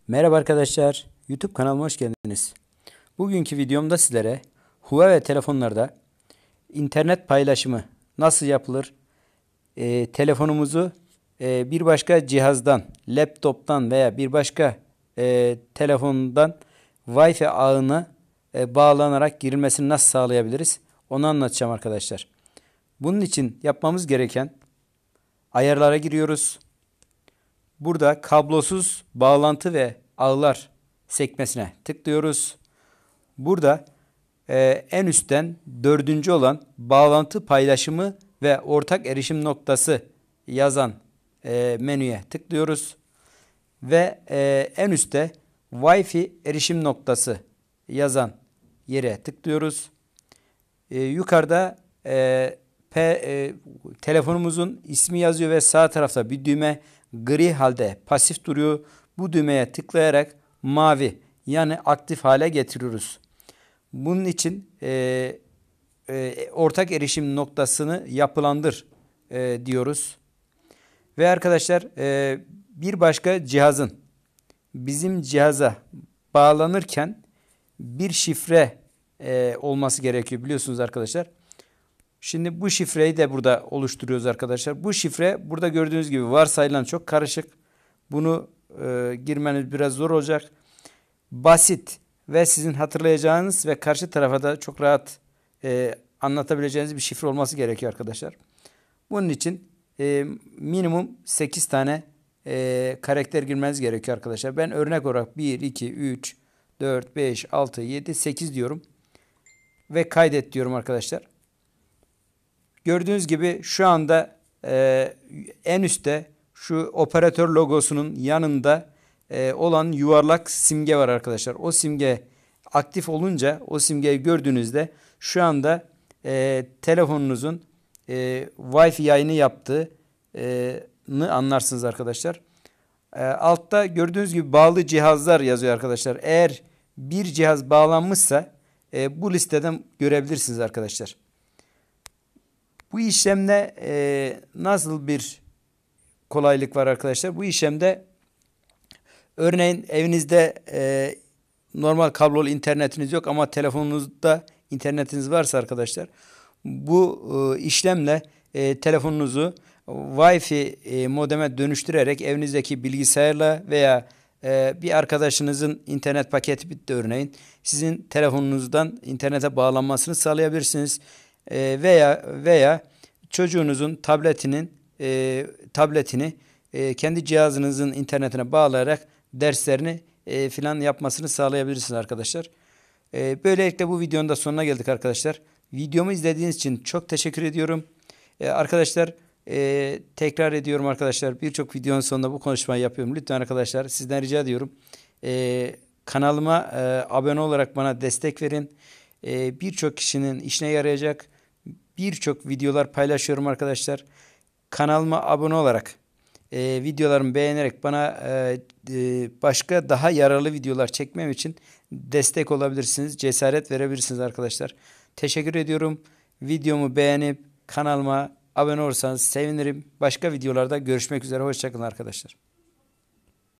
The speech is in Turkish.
Merhaba arkadaşlar, YouTube kanalıma hoş geldiniz. Bugünkü videomda sizlere Huawei telefonlarda internet paylaşımı nasıl yapılır, telefonumuzu bir başka cihazdan, laptoptan veya bir başka telefondan Wi-Fi ağına bağlanarak girilmesini nasıl sağlayabiliriz, onu anlatacağım arkadaşlar. Bunun için yapmamız gereken ayarlara giriyoruz. Burada kablosuz bağlantı ve ağlar sekmesine tıklıyoruz. Burada en üstten dördüncü olan bağlantı paylaşımı ve ortak erişim noktası yazan menüye tıklıyoruz. Ve en üstte Wi-Fi erişim noktası yazan yere tıklıyoruz. Yukarıda telefonumuzun ismi yazıyor ve sağ tarafta bir düğme gri halde pasif duruyor. Bu düğmeye tıklayarak mavi yani aktif hale getiriyoruz. Bunun için ortak erişim noktasını yapılandır diyoruz. Ve arkadaşlar bir başka cihazın bizim cihaza bağlanırken bir şifre olması gerekiyor biliyorsunuz arkadaşlar. Şimdi bu şifreyi de burada oluşturuyoruz arkadaşlar. Bu şifre burada gördüğünüz gibi varsayılan çok karışık. Bunu girmeniz biraz zor olacak. Basit ve sizin hatırlayacağınız ve karşı tarafa da çok rahat anlatabileceğiniz bir şifre olması gerekiyor arkadaşlar. Bunun için minimum 8 tane karakter girmeniz gerekiyor arkadaşlar. Ben örnek olarak 1, 2, 3, 4, 5, 6, 7, 8 diyorum. Ve kaydet diyorum arkadaşlar. Gördüğünüz gibi şu anda en üstte şu operatör logosunun yanında olan yuvarlak simge var arkadaşlar. O simge aktif olunca o simgeyi gördüğünüzde şu anda telefonunuzun Wi-Fi yayını yaptığını anlarsınız arkadaşlar. Altta gördüğünüz gibi bağlı cihazlar yazıyor arkadaşlar. Eğer bir cihaz bağlanmışsa bu listeden görebilirsiniz arkadaşlar. Bu işlemde nasıl bir kolaylık var arkadaşlar? Bu işlemde örneğin evinizde normal kablolu internetiniz yok ama telefonunuzda internetiniz varsa arkadaşlar bu işlemle telefonunuzu Wi-Fi modeme dönüştürerek evinizdeki bilgisayarla veya bir arkadaşınızın internet paketi bitti örneğin sizin telefonunuzdan internete bağlanmasını sağlayabilirsiniz. Veya çocuğunuzun tabletini kendi cihazınızın internetine bağlayarak derslerini filan yapmasını sağlayabilirsiniz arkadaşlar. Böylelikle bu videonun da sonuna geldik arkadaşlar. Videomu izlediğiniz için çok teşekkür ediyorum. Arkadaşlar tekrar ediyorum arkadaşlar. Birçok videonun sonunda bu konuşmayı yapıyorum. Lütfen arkadaşlar sizden rica ediyorum. Kanalıma abone olarak bana destek verin. Birçok kişinin işine yarayacak birçok videolar paylaşıyorum arkadaşlar. Kanalıma abone olarak videolarımı beğenerek bana başka daha yararlı videolar çekmem için destek olabilirsiniz. Cesaret verebilirsiniz arkadaşlar. Teşekkür ediyorum. Videomu beğenip kanalıma abone olursanız sevinirim. Başka videolarda görüşmek üzere. Hoşça kalın arkadaşlar.